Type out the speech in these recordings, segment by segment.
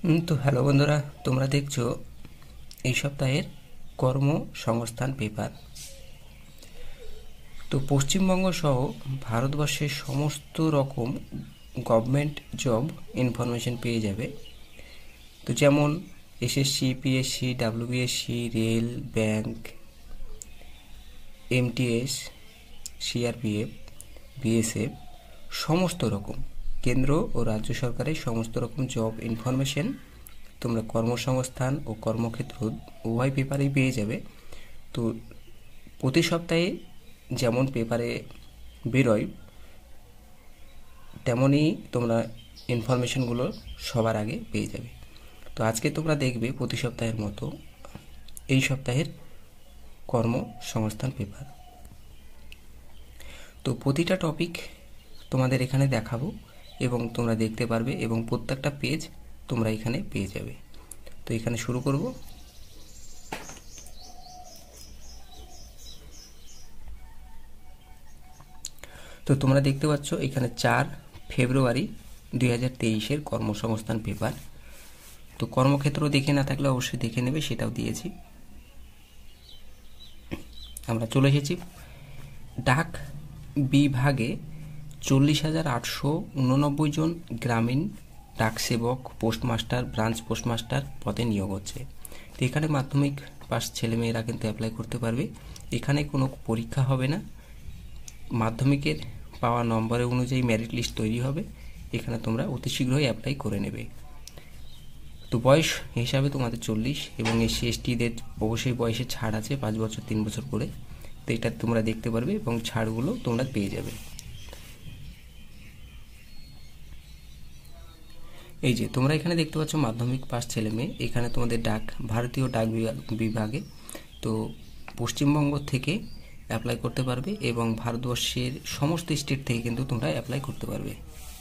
তো হ্যালো বন্ধুরা, তোমরা দেখছো এই সপ্তাহের কর্মসংস্থান পেপার। তো পশ্চিমবঙ্গ সহ ভারতবর্ষের সমস্ত রকম গভর্নমেন্ট জব ইনফরমেশন পেয়ে যাবে। তো যেমন SSC, PSC, WBSC, rail, bank, MTS, CRPF, BSF, সমস্ত রকম কেন্দ্র ও রাজ্য সরকারের সমস্ত রকম জব ইনফরমেশন তোমরা কর্মসংস্থান ও কর্মক্ষেত্র উভয় পেপারেই পেয়ে যাবে। তো প্রতি সপ্তাহে যেমন পেপারে বেরোয় তেমনই তোমরা ইনফরমেশনগুলো সবার আগে পেয়ে যাবে। তো আজকে তোমরা দেখবে প্রতি সপ্তাহের মতো এই সপ্তাহের কর্মসংস্থান পেপার। তো প্রতিটা টপিক তোমাদের এখানে দেখাবো এবং তোমরা দেখতে পারবে এবং প্রত্যেকটা পেজ তোমরা এখানে পেয়ে যাবে। তো এখানে শুরু করব। তো তোমরা দেখতে পাচ্ছ এখানে 4 ফেব্রুয়ারি 2023-এর কর্মসংস্থান পেপার। তো কর্মক্ষেত্র দেখে না থাকলে অবশ্যই দেখে নেবে, সেটাও দিয়েছি। আমরা চলে এসেছি ডাক বিভাগে 40,889 জন গ্রামীণ ডাক সেবক, পোস্টমাস্টার, ব্রাঞ্চ পোস্টমাস্টার পদে নিয়োগ হচ্ছে। তো এখানে মাধ্যমিক পাস ছেলেমেয়েরা কিন্তু অ্যাপ্লাই করতে পারবে। এখানে কোনো পরীক্ষা হবে না, মাধ্যমিকের পাওয়া নম্বরের অনুযায়ী মেরিট লিস্ট তৈরি হবে। এখানে তোমরা অতি শীঘ্রই অ্যাপ্লাই করে নেবে। তো বয়স হিসাবে তোমাদের 40 এবং এসসি এসটিদের অবশ্যই বয়সে ছাড় আছে 5 বছর 3 বছর করে। তো এটা তোমরা দেখতে পারবে এবং ছাড়গুলো তোমরা পেয়ে যাবে। এই যে তোমরা এখানে দেখতে পাচ্ছ মাধ্যমিক পাস ছেলে মেয়ে, এখানে তোমাদের ডাক ভারতীয় ডাক বিভাগে তো পশ্চিমবঙ্গ থেকে অ্যাপ্লাই করতে পারবে এবং ভারতবর্ষের সমস্ত স্টেট থেকে কিন্তু তোমরা অ্যাপ্লাই করতে পারবে।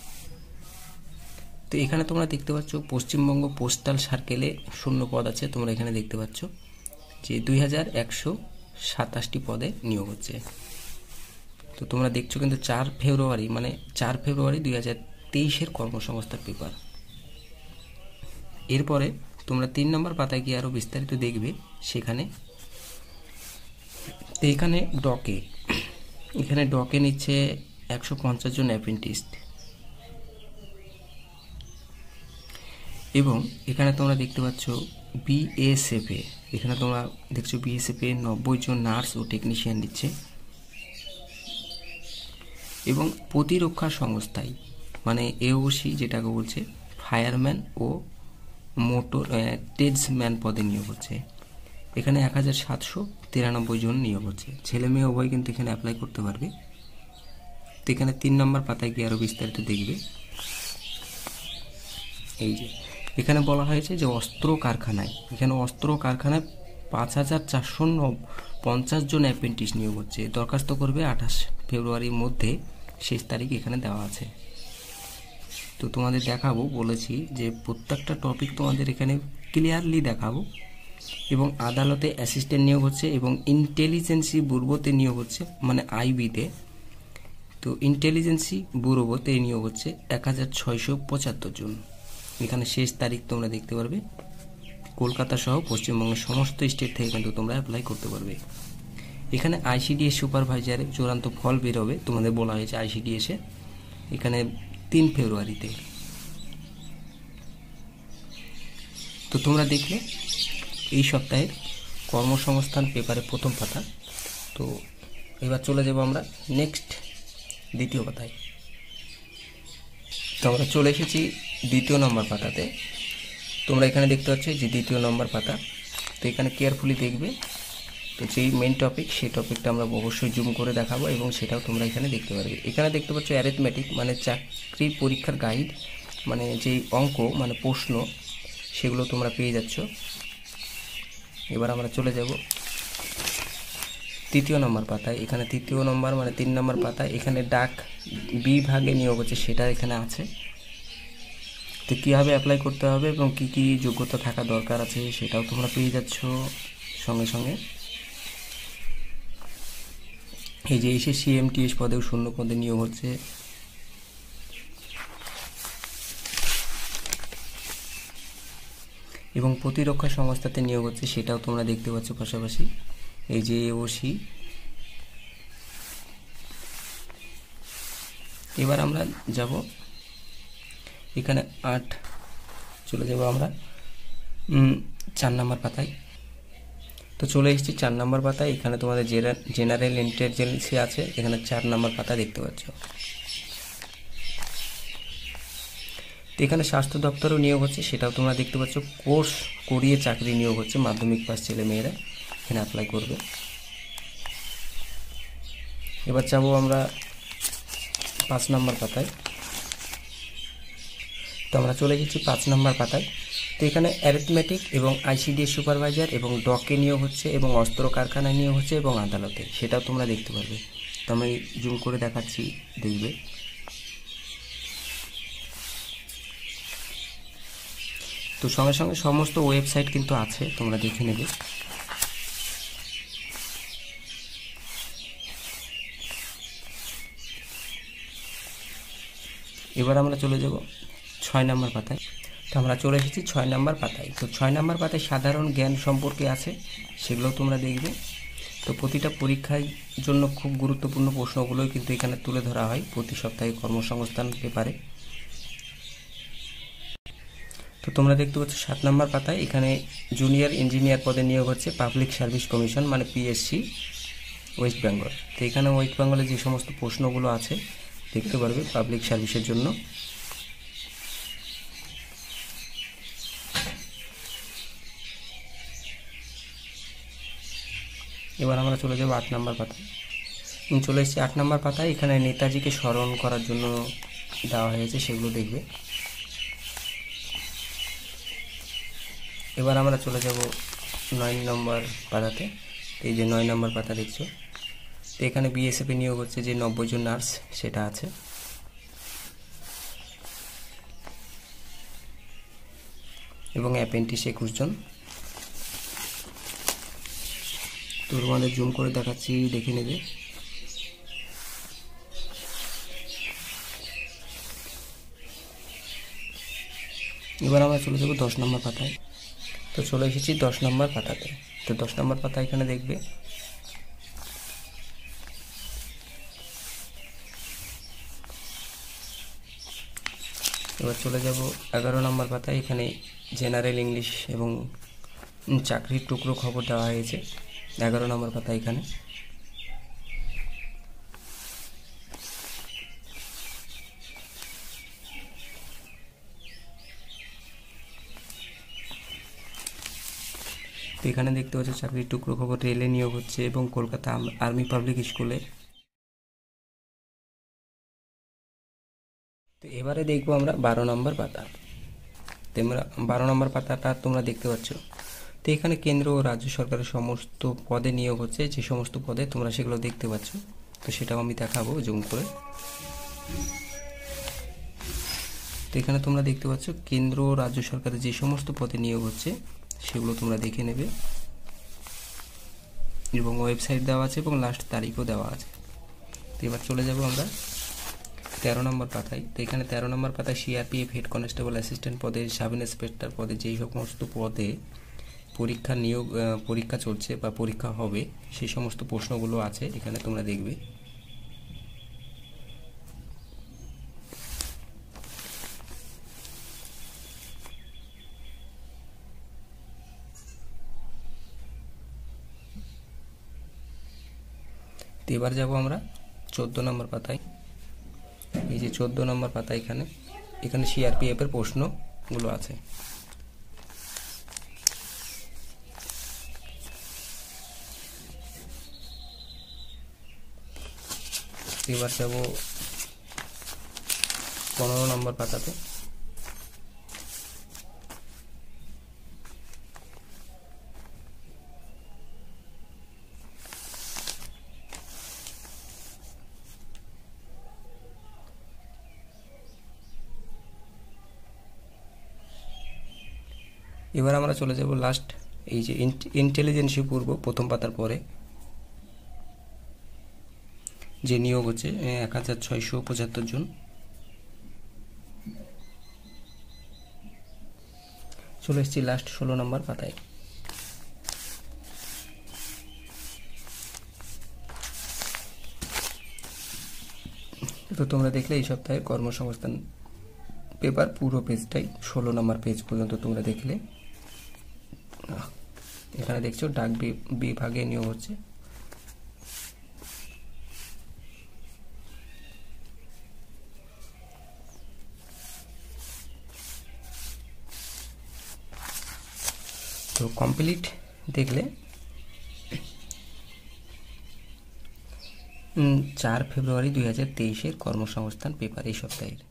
তো এখানে তোমরা দেখতে পাচ্ছ পশ্চিমবঙ্গ পোস্টাল সার্কেলে শূন্য পদ আছে। তোমরা এখানে দেখতে পাচ্ছ যে 2127টি পদে নিয়োগ হচ্ছে। তো তোমরা দেখছো কিন্তু 4 ফেব্রুয়ারি 2023-এর কর্মসংস্থান পেপার। এরপরে তোমরা 3 নম্বর পাতায় গিয়ে আরও বিস্তারিত দেখবে। সেখানে এখানে ডকে নিচ্ছে 150 জন অ্যাপ্রেন্টিস্ট এবং এখানে তোমরা দেখতে পাচ্ছ বিএসএফে, এখানে তোমরা দেখছো বিএসএফে 90 জন নার্স ও টেকনিশিয়ান নিচ্ছে এবং প্রতিরক্ষা সংস্থায় মানে এওসি যেটাকে বলছে ফায়ারম্যান ও মোটর ট্রেডসম্যান পদে নিয়োগ হচ্ছে। এখানে 1793 জন নিয়োগ হচ্ছে। ছেলে মেয়ে উভয় কিন্তু এখানে অ্যাপ্লাই করতে পারবে। তো এখানে 3 নম্বর পাতায় গিয়ে আরও বিস্তারিত দেখবে। এই যে এখানে বলা হয়েছে যে অস্ত্র কারখানায় 5450 জন অ্যাপ্রেন্টিস নিয়োগ হচ্ছে। দরখাস্ত করবে 28 ফেব্রুয়ারির মধ্যে, শেষ তারিখ এখানে দেওয়া আছে। তো তোমাদের দেখাবো, বলেছি যে প্রত্যেকটা টপিক তোমাদের এখানে ক্লিয়ারলি দেখাবো। এবং আদালতে অ্যাসিস্ট্যান্ট নিয়োগ হচ্ছে এবং ইন্টেলিজেন্সি ব্যুরোতে নিয়োগ হচ্ছে, মানে আইবিতে। তো ইন্টেলিজেন্সি ব্যুরোতে নিয়োগ হচ্ছে 1675 জন। এখানে শেষ তারিখ তোমরা দেখতে পারবে। কলকাতা সহ পশ্চিমবঙ্গের সমস্ত স্টেট থেকে কিন্তু তোমরা অ্যাপ্লাই করতে পারবে। এখানে আইসিডিএস সুপারভাইজারে চূড়ান্ত ফল বেরোবে, তোমাদের বলা হয়েছে আইসিডিএসে, এখানে 3 ফেব্রুয়ারিতে। তো তোমরা দেখলে এই সপ্তাহের কর্মসংস্থান পেপারের প্রথম পাতা। তো এবার চলে যাব আমরা নেক্সট দ্বিতীয় পাতায়। তো আমরা চলে এসেছি 2 নম্বর পাতাতে। তোমরা এখানে দেখতে পাচ্ছ যে 2 নম্বর পাতা। তো এখানে কেয়ারফুলি দেখবে। তো যেই মেন টপিক সেই টপিকটা আমরা অবশ্যই জুম করে দেখাবো এবং সেটাও তোমরা এখানে দেখতে পারবে। এখানে দেখতে পাচ্ছ অ্যারিথমেটিক মানে চাকরি পরীক্ষার গাইড, মানে যেই অঙ্ক মানে প্রশ্ন সেগুলো তোমরা পেয়ে যাচ্ছ। এবার আমরা চলে যাব 3 নম্বর পাতায়। এখানে 3 নম্বর মানে 3 নম্বর পাতায় এখানে ডাক বিভাগে নিয়োগ হচ্ছে, সেটা এখানে আছে। তো কীভাবে অ্যাপ্লাই করতে হবে এবং কী কী যোগ্যতা থাকা দরকার আছে সেটাও তোমরা পেয়ে যাচ্ছ সঙ্গে সঙ্গে। এই যে এসএসসি এমটিএস পদেও শূন্য পদে নিয়োগ হচ্ছে। এবং প্রতিরক্ষা সংস্থাতে নিয়োগ হচ্ছে, সেটাও তোমরা দেখতে পাচ্ছ পাশাপাশি। এই যে এওসি। এবার আমরা যাব এখানে 8 চলে যাব আমরা 4 নম্বর পাতায়। তো চলে এসেছি 4 নম্বর পাতায়। এখানে তোমাদের জেনারেল ইন্টেলিজেন্সি আছে, এখানে 4 নম্বর পাতা দেখতে পাচ্ছ। তো এখানে স্বাস্থ্য দপ্তরও নিয়োগ হচ্ছে, সেটাও তোমরা দেখতে পাচ্ছ। কোর্স করিয়ে চাকরি নিয়োগ হচ্ছে, মাধ্যমিক পাস ছেলে মেয়েরা এখানে অ্যাপ্লাই করবে। এবার যাবো আমরা 5 নম্বর পাতায়। তো আমরা চলে গেছি 5 নম্বর পাতায়। তো এখানে অ্যারিথমেটিক এবং আইসিডিএস সুপারভাইজার এবং ডকে নিয়োগ হচ্ছে, এবং অস্ত্র কারখানায় নিয়োগ হচ্ছে, এবং আদালতে, সেটাও তোমরা দেখতে পারবে। তো আমি জুম করে দেখাচ্ছি, দেখবে। তো সঙ্গে সঙ্গে সমস্ত ওয়েবসাইট কিন্তু আছে, তোমরা দেখে নেবে। এবার আমরা চলে যাব 6 নম্বর পাতায়। তো আমরা চলে এসেছি 6 নম্বর পাতায়। তো 6 নম্বর পাতায় সাধারণ জ্ঞান সম্পর্কে আছে, সেগুলোও তোমরা দেখবে। তো প্রতিটা পরীক্ষার জন্য খুব গুরুত্বপূর্ণ প্রশ্নগুলোই কিন্তু এখানে তুলে ধরা হয় প্রতি সপ্তাহে কর্মসংস্থান পেপারে। তো তোমরা দেখতে পাচ্ছ 7 নম্বর পাতায় এখানে জুনিয়র ইঞ্জিনিয়ার পদে নিয়োগ হচ্ছে, পাবলিক সার্ভিস কমিশন মানে পিএসসি, ওয়েস্ট বেঙ্গল। তো এখানে ওয়েস্ট বেঙ্গলে যে সমস্ত প্রশ্নগুলো আছে দেখতে পারবে পাবলিক সার্ভিসের জন্য। এবার আমরা চলে যাব 8 নম্বর পাতায়। চলে এসেছি 8 নম্বর পাতায়। এখানে নেতাজিকে স্মরণ করার জন্য দেওয়া হয়েছে, সেগুলো দেখবে। এবার আমরা চলে যাব 9 নম্বর পাতাতে। এই যে 9 নম্বর পাতা দেখছো, তো এখানে বিএসএফে নিয়োগ হচ্ছে, যে 90 জন নার্স সেটা আছে। এবং অ্যাপ্রেন্টিস 21 জন। তো তোমাদের জুম করে দেখাচ্ছি, দেখে নেবে। এবার আমরা চলে যাব 10 নম্বর পাতায়। তো চলে এসেছি 10 নম্বর পাতাতে। তো 10 নম্বর পাতা এখানে দেখবে। এবার চলে যাব 11 নম্বর পাতায়। এখানে জেনারেল ইংলিশ এবং চাকরির টুকরো খবর দেওয়া হয়েছে, 11 নম্বর পাতা এখানে। তো এখানে দেখতে পাচ্ছ চাকরির টুকরো খবর, রেলে নিয়োগ হচ্ছে এবং কলকাতা আর্মি পাবলিক স্কুলে। তো এবারে দেখবো আমরা 12 নম্বর পাতা। তোমরা 12 নম্বর পাতাটা তোমরা দেখতে পাচ্ছ। তো এখানে কেন্দ্র ও রাজ্য সরকারের সমস্ত পদে নিয়োগ হচ্ছে, যে সমস্ত পদে তোমরা সেগুলো দেখতে পাচ্ছ। তো সেটাও আমি দেখাবো জুম করে। তো এখানে তোমরা দেখতে পাচ্ছ কেন্দ্র ও রাজ্য সরকারের যে সমস্ত পদে নিয়োগ হচ্ছে সেগুলো তোমরা দেখে নেবে, এবং ওয়েবসাইট দেওয়া আছে এবং লাস্ট তারিখও দেওয়া আছে। তো এবার চলে যাব আমরা 13 নম্বর পাতায়। তো এখানে 13 নম্বর পাতায় সিআরপিএফ হেড কনস্টেবল অ্যাসিস্ট্যান্ট পদে, সাব ইন্সপেক্টর পদে যেই সমস্ত পদে পরীক্ষা চলছে বা পরীক্ষা হবে সেই সমস্ত প্রশ্নগুলো আছে এখানে তোমরা দেখবে। তো এবার যাব আমরা 14 নম্বর পাতায়। এই যে 14 নম্বর পাতা, এখানে সিআরপিএফ এর প্রশ্নগুলো আছে। এবার যাব 15 নম্বর পাতাতে। এবার আমরা চলে যাব লাস্ট, এই যে ইন্টেলিজেন্সি পূর্ব প্রথম পাতার পরে যে নিয়োগ হচ্ছে 1675 জন। চলে এসেছি লাস্ট 16 নম্বর পাতায়। তো তোমরা দেখলে এই সপ্তাহের কর্মসংস্থান পেপার পুরো পেজটাই 16 নম্বর পেজ পর্যন্ত তোমরা দেখলে। এখানে দেখছো ডাক বিভাগে নিয়োগ হচ্ছে। তো কমপ্লিট দেখলে 4 ফেব্রুয়ারি 2023-এর কর্মসংস্থান পেপার এই সপ্তাহের।